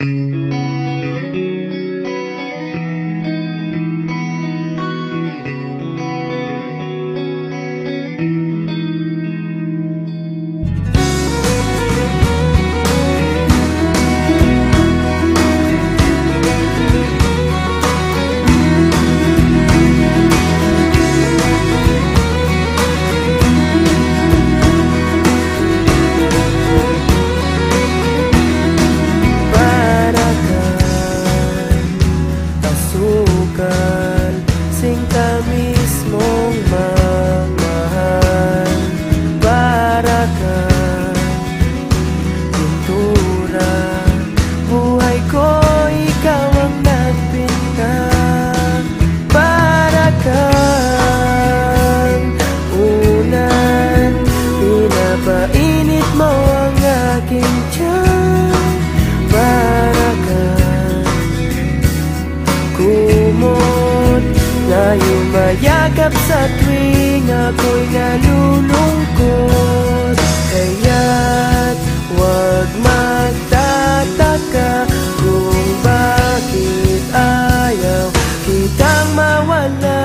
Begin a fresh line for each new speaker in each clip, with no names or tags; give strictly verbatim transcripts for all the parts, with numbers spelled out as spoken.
Mayakap sa tuwing ako'y nalulungkot. Kaya't huwag magtataka kung bakit ayaw kitang mawala.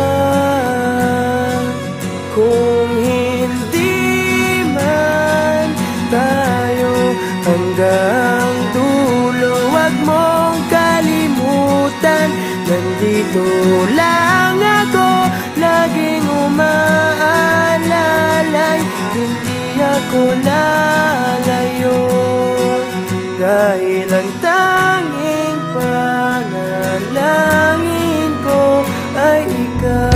Kung hindi man tayo hanggang dulo, huwag mong kalimutan, nandito lang ako, laging umaalalay. Hindi ako lalayo, dahil ang tanging panalangin ko ay ikaw.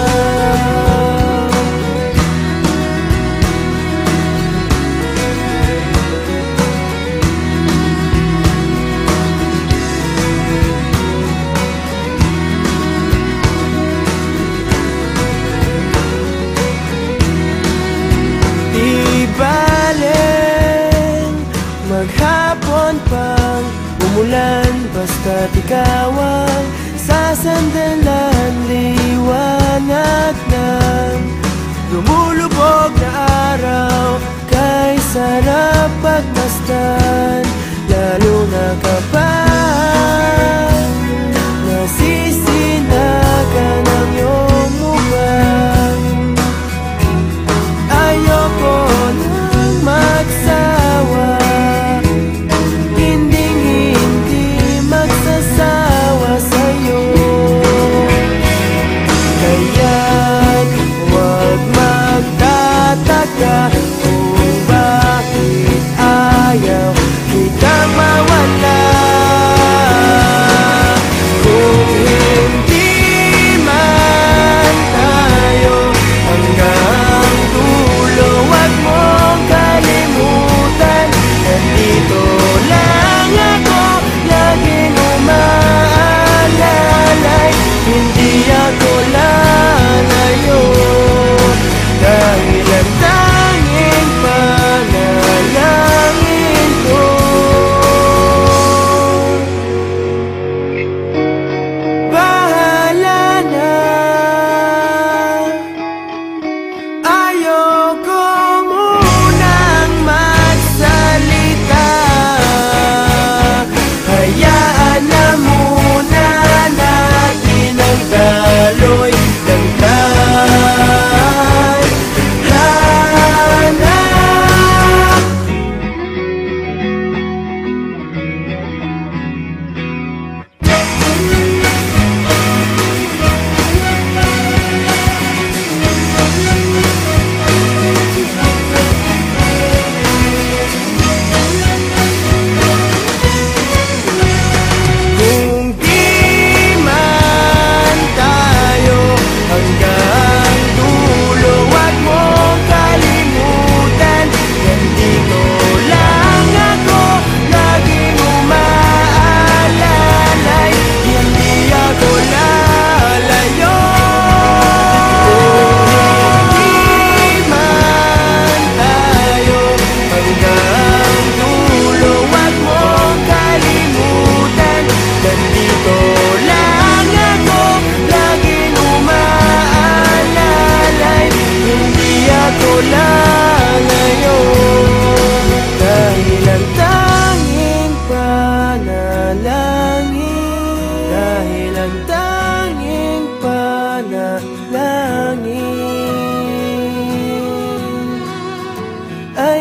Maghapon pang umulan, basta't ikaw ang sasandalan. Liwanag ng lumulubog na araw, kay sarap pagmasdan, lalo na kapag nasisinagan ang iyong mukha. Ayoko nang magsawa, Tata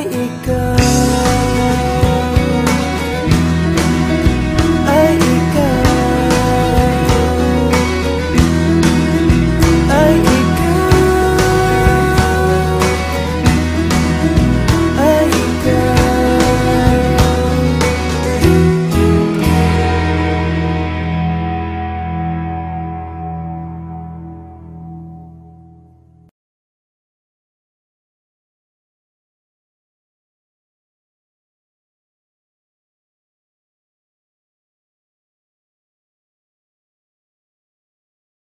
ikaw.